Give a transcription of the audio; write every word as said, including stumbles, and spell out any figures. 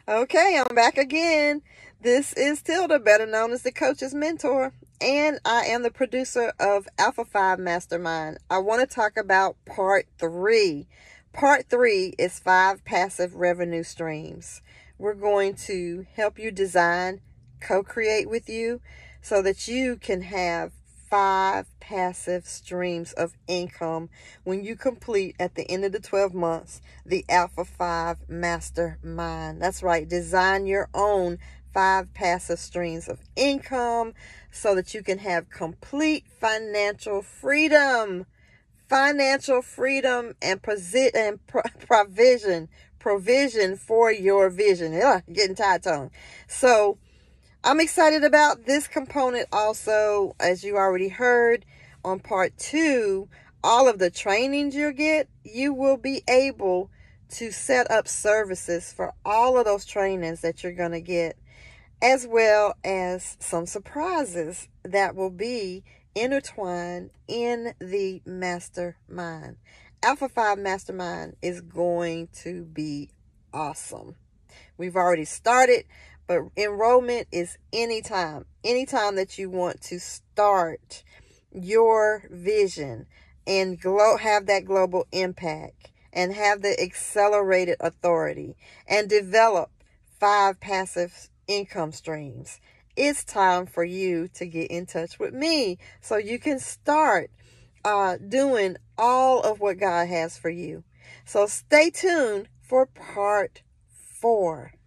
Okay, I'm back again. This is Tilda, better known as the Coach's Mentor, and I am the producer of Alpha five Mastermind. I want to talk about part three. Part three is five passive revenue streams. We're going to help you design, co-create with you so that you can have five passive streams of income when you complete at the end of the twelve months the Alpha five Mastermind. That's right, design your own five passive streams of income so that you can have complete financial freedom. Financial freedom and, posi- and pro- provision, provision for your vision. Ugh, getting tired tongue. So I'm excited about this component also. As you already heard on part two, all of the trainings you get, you will be able to set up services for all of those trainings that you're going to get, as well as some surprises that will be intertwined in the mastermind. Alpha five Mastermind is going to be awesome. We've already started, but enrollment is anytime. Anytime that you want to start your vision and glo- have that global impact and have the accelerated authority and develop five passive income streams. It's time for you to get in touch with me so you can start uh, doing all of what God has for you. So stay tuned for part four.